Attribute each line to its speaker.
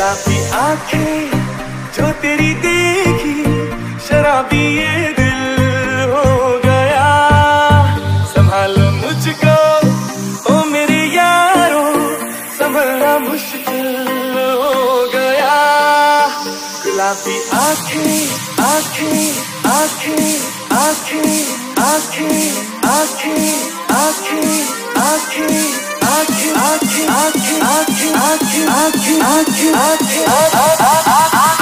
Speaker 1: गुलाबी आंखें जो तेरी देखी, शराबी ये दिल हो गया। संभालो मुझको ओ मेरे यारो, संभलना मुश्किल हो गया। गुलाबी आंखें आंखें आंखें आंखें आंखें आंखें आंखें आंखें आंखें आंखें आंखें आंखें आंखें आंखें आंखें आंखें आंखें आंखें